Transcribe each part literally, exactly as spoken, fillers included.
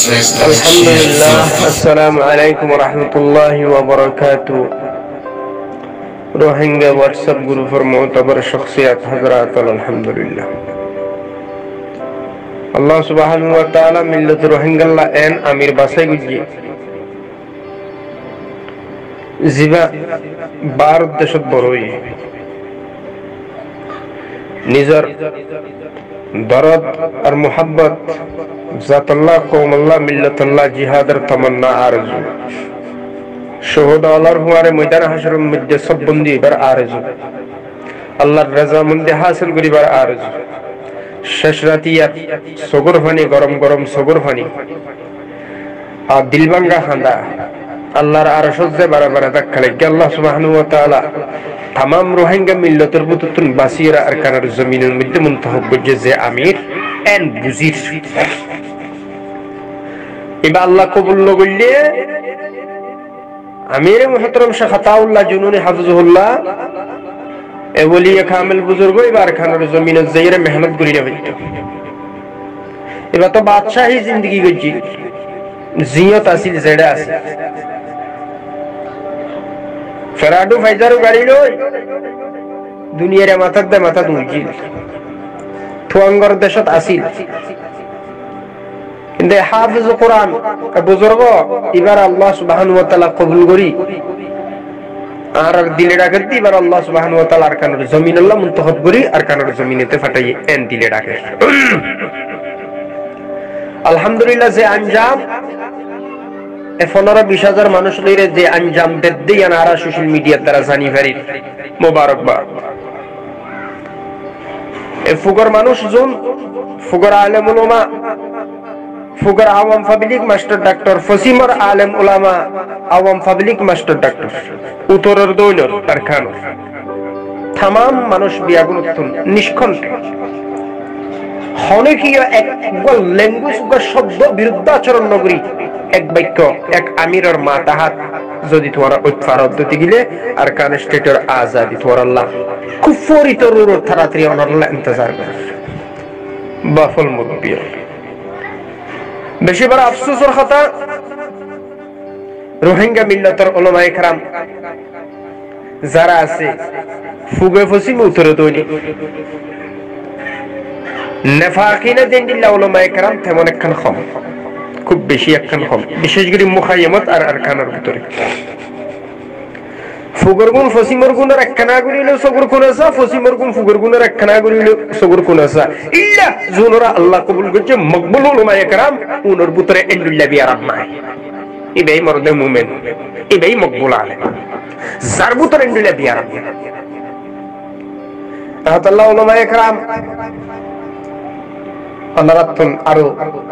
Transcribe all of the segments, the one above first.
আলহামদুলিল্লাহ, আসসালামু আলাইকুম ওয়া রাহমাতুল্লাহি ওয়া বারাকাতুহু। রোহিঙ্গা হোয়াটসঅ্যাপ গ্রুপের মুতাবার শখসিয়াত হযরত আলহামদুলিল্লাহ আল্লাহ সুবহানাহু ওয়া তাআলা মিল্লাত রোহিঙ্গাল্লাহ এন আমির বাসাই গুজি জিবা ভারত দেশত বড়ই নিজর দরদ আর মুহাব্বত জাতাল্লাহ কওমাল্লাহ মিল্লাতাল্লাহ জিহাদের তামান্না আরজু শহীদ আল্লাহর হুয়ারে ময়দান হাশরের মধ্যে সব বন্দী এবার আরজু আল্লাহর রাজামন্দি হাসিল করিবার আরজু শেষ রাতিয়ার সগর ফানি গরম গরম সগর ফানি আর দিলবাঙ্গা হান্দা আল্লাহর আরশে বারবার দাখালে আল্লাহ সুবহানাহু ওয়া তাআলা तमाम रोहिंग्या मिल्लतर बुतुन बासिरा अरकानर जमीনের মধ্যে মুনতাহব করছে যে আমির এন বুজির ইবা আল্লাহ কবুল করলে আমির মুহতারাম শেখ আতাউল্লাহ জুনুনি হাফিজুল্লাহ এ ওলিয়া কামিল বুজুর্গ এবার খানের জমিনে যাইরে মেহনত করি না হইতো এবা তো বাদশাহী জিন্দেগি গজি জিয়ত আসিল জেডা আছে ফেরাডু ফাইজারু গাড়ি লই দুনিয়ার মাথার দে মাথা দুইছিল থুয়াঙ্গর দেশত আসিল কিন্তু হাফিজ কোরআন বুজুর্গ এবার আল্লাহ সুবহানাহু ওয়া তাআলা কবুল করি আর দিলে ডাকে এবার আল্লাহ সুবহানাহু ওয়া তাআলা আরকানের জমিন আল্লাহ মুনতাহব করি আরকানের জমিনেতে ফাটাই এন দিলে ডাকে আলহামদুলিল্লাহ যে আঞ্জাম পনেরো বিশ হাজার মানুষ লইরে যে আঞ্জাম দেদ্দি আনারা সোশ্যাল মিডিয়ার দ্বারা জানি পারি মোবারকবাদ এ ফুগর মানুষ জন ফুগর আলেম উলামা ফুগর আওয়াম পাবলিক মাস্টার ডাক্তার ফসিমর আলেম উলামা আওয়াম পাবলিক মাস্টার ডাক্তার উত্তরের দৌলত কারখানা तमाम মানুষ বিয়াগুনতুন নিষ্কণ্ঠ হনকীয় এক ল্যাঙ্গুয়েজ বা শব্দ বিরুদ্ধ আচরণ নগরী এক বাক্য এক আমিরের মাতাহাত যদি তোমার উৎফারত দিতে গিলে আর কান স্টেটের আজাদি তোমার আল্লাহ কুফরি তরুর তাড়াতাড়ি অনল্লাহ ইন্তজার করে বাফল মুরব্বিয়া বেশি বড় আফসোসের কথা রোহিঙ্গা মিল্লাতের উলামায়ে কেরাম যারা আছে ফুগে ফসিম উত্তরে দইনি নেফাকিনা দিনদিল্লাহ উলামায়ে কেরাম তেমন একখান কম খুব বেশি একখান কম বিশেষ করে মুখাইয়ামত আর আরকানের ভিতরে ফুগরগুন ফসিমরগুনের একখানা করিল সগর কোনাসা ফসিমরগুন ফুগরগুনের একখানা করিল সগর কোনাসা ইল্লা জুনরা আল্লাহ কবুল করছে মকবুল উলামায়ে কেরাম উনর ভিতরে ইল্লা বি রাহমাহ ইবাই মরদে মুমিন ইবাই মকবুল আলেম যার ভিতরে ইল্লা বি রাহমাহ আল্লাহ উলামায়ে কেরাম আল্লাহ রাতন আরো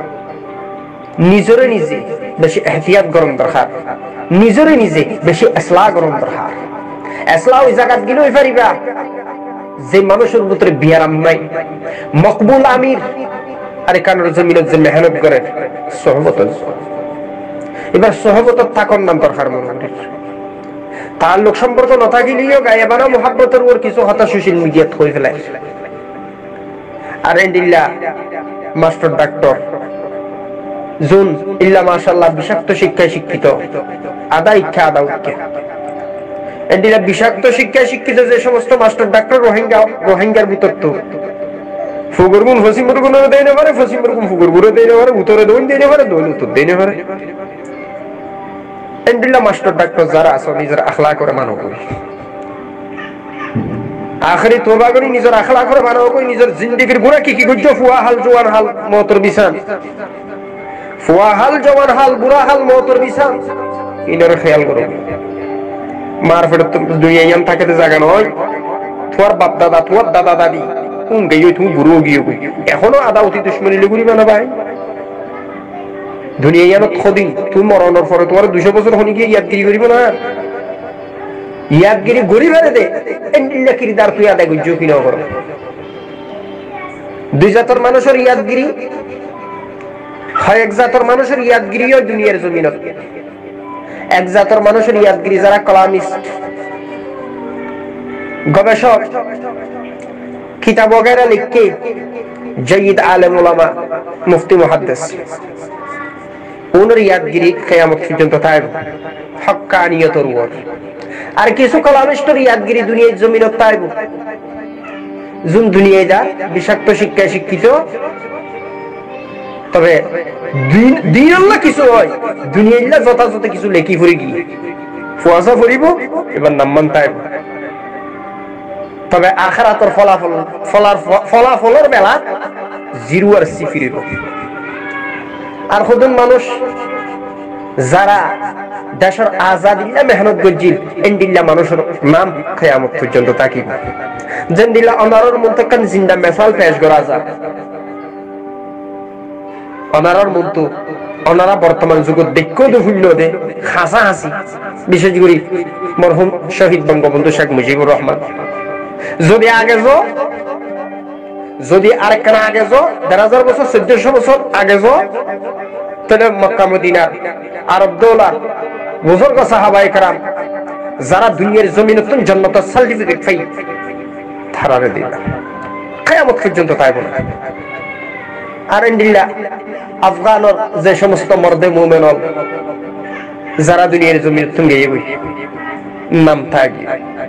নিজরে নিজে বেশি এহতিয়াত গরম দরকার নিজরে নিজে বেশি ইসলাহ গরম দরকার ইসলাহ ওই জায়গা গিয়ে পারিবা যে মানুষের ভিতরে বিয়ারাম নাই মকবুল আমির আর কানের জমিনের যে মেহনত করে সহবত এবার সহবত থাকার নাম দরকার মনে তার লোক সম্পর্ক না থাকিলেও গায়েবানা মুহাব্বতের ওর কিছু কথা সোশ্যাল মিডিয়াত হয়ে ফেলায় আর এন্ডিল্লা মাস্টার ডাক্তার জুন ইল্লা মাশাআল্লাহ বিষাক্ত শিক্ষায় শিক্ষিত আদা ইচ্ছা আদা উঠকে এন্ডিল্লা বিষাক্ত শিক্ষায় শিক্ষিত যে সমস্ত মাস্টার ডাক্তার রোহিঙ্গা রোহিঙ্গার ভিতর তো ফুগরগুন ফসিমরগুন দেই না পারে ফসিমরগুন ফুগরগুন দেই না পারে উত্তরে দইন দেই না পারে দইন উত্তর দেই না পারে এন্ডিল্লা মাস্টার ডাক্তার যারা আছে নিজের আখলাক করে মানো করে আখরি তোবা করি নিজের আখলাক করে মানো কই নিজের জিন্দেগির গুনাহ কি কি গুজ্জ ফুয়া হাল জওয়ান হাল মওতর বিসান ফুয়া হাল জওয়ান হাল বুড়া হাল মওতর বিসান ইনার খেয়াল করো মারফত দুনিয়া ইয়াম থাকতে জায়গা নয় তোর বাপ দাদা তোর দাদা দাদি কোন গইও তুমি বুড়ো গিয়ে কই এখনো আদা অতি দুশমনি লগুরি না ভাই দুনিয়া ইয়ানত খদিন তুমি মরণের পরে তোমার দুইশো বছর হনি গিয়ে ইয়াদগিরি করিব না ইয়াদগিরি গরি ফেলে দে এন্ডিল্লা কিরদার তুই আদায় গুজ্জ কিনা করো দুই জাতের মানুষের ইয়াদগিরি হয় এক জাতের মানুষের ইয়াদগিরিও দুনিয়ার জমিনত এক জাতের মানুষের ইয়াদগিরি যারা কলামিস্ট গবেষক কিতাব वगैरह লিখকে জাইদ আলেম উলামা মুফতি মুহাদ্দিস ওনের ইয়াদগিরি কিয়ামত পর্যন্ত থাকবে হক্কানিয়তের উপর। আর কিছু কলামিস্টর ইয়াদগিরি দুনিয়ার জমিনত থাকবে যোন দুনিয়ায় যা বিষাক্ত শিক্ষায় শিক্ষিত, তবে দিন আল্লাহ কিছু হয় দুনিয়ায় যথাযথ কিছু লেখি ফুরি গিয়ে ফুয়াশা ফুরিব এবার নাম্মান থাকবে। তবে আখিরাতের ফলাফল ফলার ফলাফলের বেলা জিরো আর সিফিরিব। আর খুদুন মানুষ যারা দেশের আজাদিল্লা মেহনত গজ্জিল এন্ডিল্লা মানুষের নাম কিয়ামত পর্যন্ত তাকিব। যেন দিল্লা অনারর মুনতাকান জিন্দা মিসাল পেশ করা যায়। অনারর মুন্তু অনারা বর্তমান যুগত দেখো তো ভুল দে হাসা হাসি, বিশেষ করে মরহুম শহীদ বঙ্গবন্ধু শেখ মুজিবুর রহমান। যদি আগে যো যদি আরেকখানা আগে যো দেড় হাজার বছর চোদ্দশো বছর আগে যো তাহলে মক্কা মদিনার আরব দৌলার বুজুর্গ সাহাবায়ে কেরাম যারা দুনিয়ার জমিনতুন জান্নাতের সার্টিফিকেট পাই তারারে দিলা কিয়ামত পর্যন্ত তাইব না। আর ইন্ডিল্লা আফগানের যে সমস্ত মর্দে মুমিন যারা দুনিয়ার জমিনতুন গিয়ে বই নাম থাকি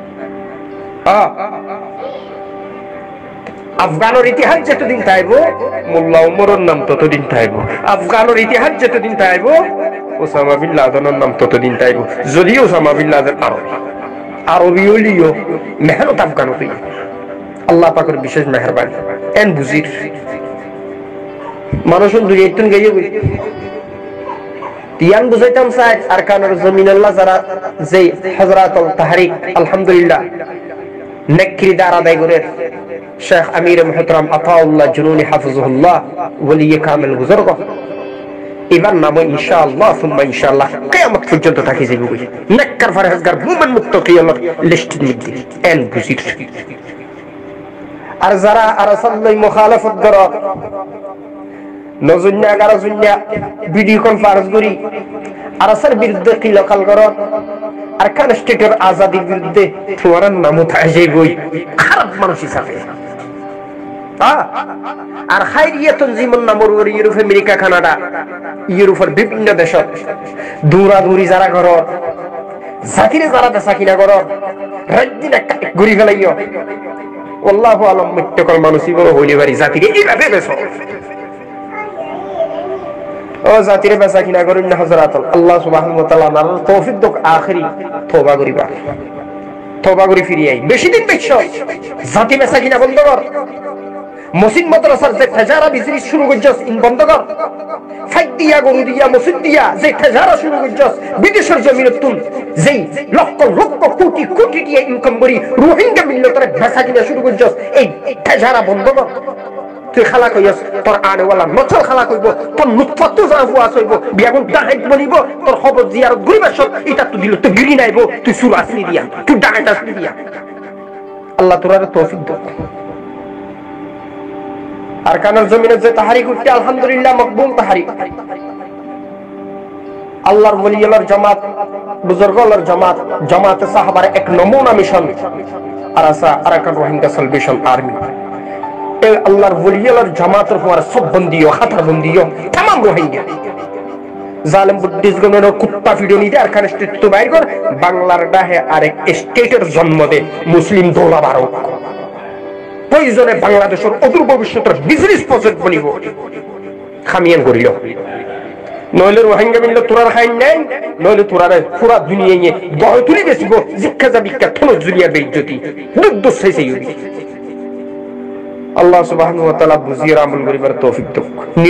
আফগানের ইতিহাস যতদিন থাকব মোল্লা উমরের নাম ততদিন থাকব। আফগানের ইতিহাস যতদিন থাকব ওসামা বিন লাদেনের নাম ততদিন থাকব। যদিও ওসামা বিন লাদেন আরবি আরবি হলিও মেহনত আফগানত আল্লাহ পাকের বিশেষ মেহরবানি এন বুঝির মানুষ দুনিয়াতুন গিয়ে বই তিয়ান বুঝাইতাম চাই আর কানের জমিন আল্লাহ যারা যে হযরতুল তাহরিক আলহামদুলিল্লাহ নেকরিদার আদায় করে শেখ আমির মুহতারাম আতাউল্লাহ জুনুনি হাফিজুল্লাহ ওলি কামিল বুজুর্গ এবার নাম ইনশাআল্লাহ সুম্মা ইনশাআল্লাহ কিয়ামত পর্যন্ত থাকি যাবে নেককার ফরহেজগার মুমিন মুত্তাকি আল্লাহ লিস্টের মধ্যে এন বুঝির। আর যারা আরাসাল্লাই মুখালাফত করে নজুন্না গারাজুন্না ভিডিও কনফারেন্স করি আরাসার বিরুদ্ধে কিলকাল করে আর কান স্টেটের আজাদির বিরুদ্ধে তোমার নাম উঠায় যাইবই খারাপ মানুষ হিসাবে। আর খায়রিয়াতুন জীবন নামর ইউরোপ আমেরিকা কানাডা ইউরোপের বিভিন্ন দেশত দৌড়াদৌড়ি যারা ঘর জাতিরে যারা দেশা কিনা ঘর রাজ্যিন ঘুরি ফেলাইও আল্লাহু আলম মুত্তাকল মানুষই বড় হইলে পারি জাতিরে এইভাবে বেসো ও জাতিরে বেচা কিনা করেন না হযরত আল্লাহ সুবহানাহু ওয়া তাআলা নার তৌফিক দক আখেরি তওবা করিবা তওবা করি ফিরি আই বেশি দিন বেশ জাতি বেচা কিনা বন্ধ কর। মসজিদ মাদ্রাসার যে তেজারা বিজনেস শুরু করছস ইন বন্ধ কর। ফাইক দিয়া গরু দিয়া মসজিদ দিয়া যে তেজারা শুরু করছস বিদেশের জমিনতুন যেই লক্ষ লক্ষ কোটি কোটি দিয়ে ইনকাম করি রোহিঙ্গা মিল্লতের বেচা কিনা শুরু করছস এই তেজারা বন্ধ কর। তুই খালা কইস তোর আনেওয়ালা নচল খালা কইব তোর নুতফাতু জাফুয়া হইব বিয়াগুন ডাইট বলিব তোর খবর জিয়ারত গরিব সব এটা তো দিল তো গিরি নাইব তুই সুর আসলি দিয়া তুই ডাইট আসলি দিয়া। আল্লাহ তোরারে তৌফিক দাও। আর কানার জমিনে যে তাহরিক উঠতে আলহামদুলিল্লাহ মকবুল তাহরিক আল্লাহর ওলিয়ার জামাত বুজুর্গলার জামাত জামাতে সাহাবার এক নমুনা মিশন আর আসা আরাকান রোহিঙ্গা সালভেশন আর্মি আল্লাহর ওলিয়ার জামাতের পর সব বন্দিও খাতার বন্দিও तमाम রোহিঙ্গা জালেম বুদ্ধিজগণের কুত্তা ভিডিও নিতে আর খান স্টেট তো বাইর কর বাংলার ডাহে আরেক স্টেটের জন্ম দে মুসলিম দৌলা ভারত প্রয়োজনে বাংলাদেশের অদূর ভবিষ্যতের বিজনেস প্রজেক্ট বনিব খামিয়ান করিল নইলে রোহিঙ্গা মিললে তোরার খাইন নাই নইলে তোরারে পুরা দুনিয়া নিয়ে গড় তুলি বেসিব জিজ্ঞা যাবিকা থনজ দুনিয়া বেইজ্জতি দুধ শেষে আল্লাহ সুবহানাহু ওয়া তাআলা বুঝিয়ে আমল করিবার তৌফিক দাও।